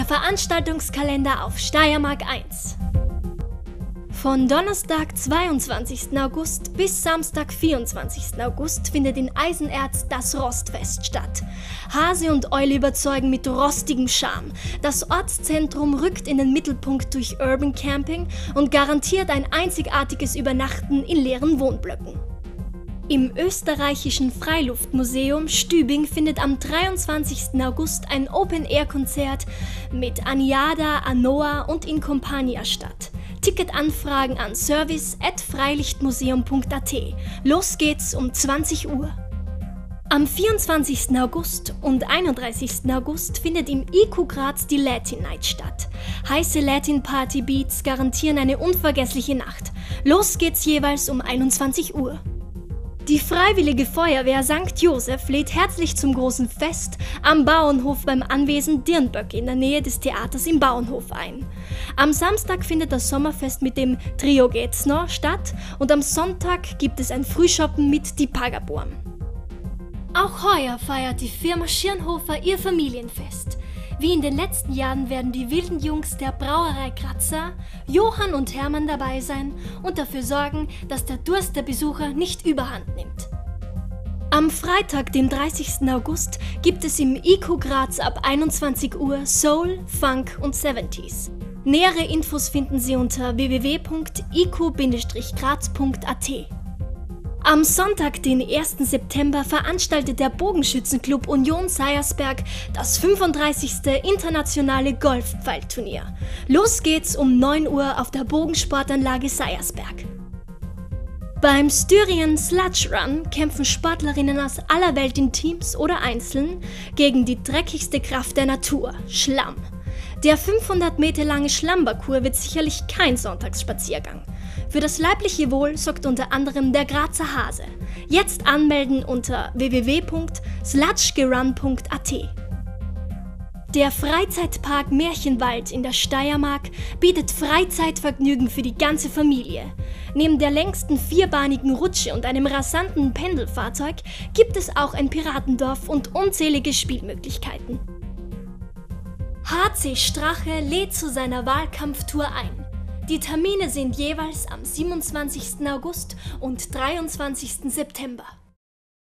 Der Veranstaltungskalender auf Steiermark 1. Von Donnerstag, 22. August bis Samstag, 24. August findet in Eisenerz das Rostfest statt. Hase und Eule überzeugen mit rostigem Charme. Das Ortszentrum rückt in den Mittelpunkt durch Urban Camping und garantiert ein einzigartiges Übernachten in leeren Wohnblöcken. Im österreichischen Freiluftmuseum Stübing findet am 23. August ein Open-Air-Konzert mit Aniada, Anoa und In Compania statt. Ticketanfragen an service@freilichtmuseum.at. Los geht's um 20 Uhr. Am 24. August und 31. August findet im IQ Graz die Latin Night statt. Heiße Latin Party Beats garantieren eine unvergessliche Nacht. Los geht's jeweils um 21 Uhr. Die Freiwillige Feuerwehr St. Joseph lädt herzlich zum großen Fest am Bauernhof beim Anwesen Dirnböck in der Nähe des Theaters im Bauernhof ein. Am Samstag findet das Sommerfest mit dem Trio Geht's noch statt und am Sonntag gibt es ein Frühschoppen mit Die Pagaborn. Auch heuer feiert die Firma Schirnhofer ihr Familienfest. Wie in den letzten Jahren werden die wilden Jungs der Brauerei Kratzer, Johann und Hermann dabei sein und dafür sorgen, dass der Durst der Besucher nicht überhand nimmt. Am Freitag, dem 30. August, gibt es im IQ Graz ab 21 Uhr Soul, Funk und 70s. Nähere Infos finden Sie unter www.iq-graz.at. Am Sonntag, den 1. September, veranstaltet der Bogenschützenclub Union Seiersberg das 35. internationale Golfpfeilturnier. Los geht's um 9 Uhr auf der Bogensportanlage Seiersberg. Beim Styrian Sludge Run kämpfen Sportlerinnen aus aller Welt in Teams oder einzeln gegen die dreckigste Kraft der Natur, Schlamm. Der 500 Meter lange Schlammparcours wird sicherlich kein Sonntagsspaziergang. Für das leibliche Wohl sorgt unter anderem der Grazer Hase. Jetzt anmelden unter www.sludgegerun.at. Der Freizeitpark Märchenwald in der Steiermark bietet Freizeitvergnügen für die ganze Familie. Neben der längsten vierbahnigen Rutsche und einem rasanten Pendelfahrzeug gibt es auch ein Piratendorf und unzählige Spielmöglichkeiten. HC Strache lädt zu seiner Wahlkampftour ein. Die Termine sind jeweils am 27. August und 23. September.